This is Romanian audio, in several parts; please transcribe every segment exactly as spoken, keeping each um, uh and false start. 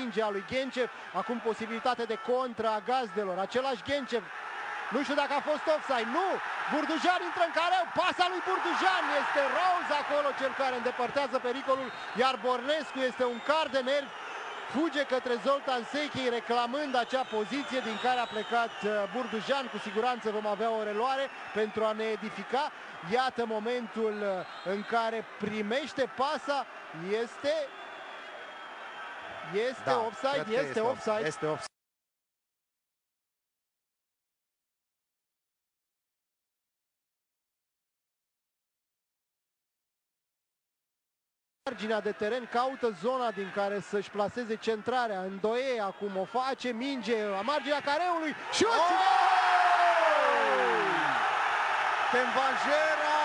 a lui Ghencev, acum posibilitate de contra a gazdelor, același Ghencev, nu știu dacă a fost offside, nu! Burdujan intră în careu, pasa lui Burdujan, este Rose acolo cel care îndepărtează pericolul, iar Bornescu este un car de nervi, fuge către Zoltan Sechi reclamând acea poziție din care a plecat Burdujan. Cu siguranță vom avea o reluare pentru a ne edifica. Iată momentul în care primește pasa, este este da, offside, este, este offside. Este offside. Marginea de teren, caută zona din care să-și plaseze centrarea. Îndoie acum o face, minge la marginea careului. Șut! Oh! Temvanjera!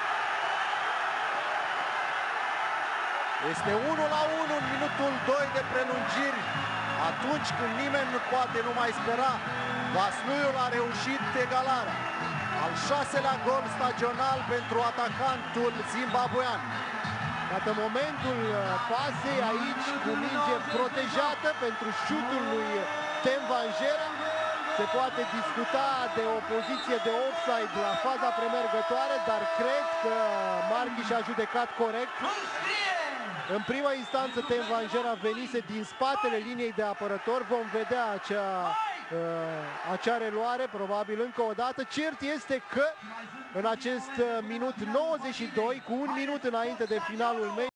Este unu la unu în minutul doi de prelungiri. Atunci când nimeni nu poate nu mai spera, Vasluiul a reușit egalarea. Al șaselea gol stagional pentru atacantul zimbabuean. Iată momentul pasei aici cu minge protejată pentru șutul lui Temvanjera. Se poate discuta de o poziție de offside la faza premergătoare, dar cred că Marchi și-a judecat corect. În prima instanță Temvanjera venise din spatele liniei de apărător. Vom vedea acea, uh, acea reluare probabil încă o dată. Cert este că în acest minut nouăzeci și doi, cu un minut înainte de finalul meciului,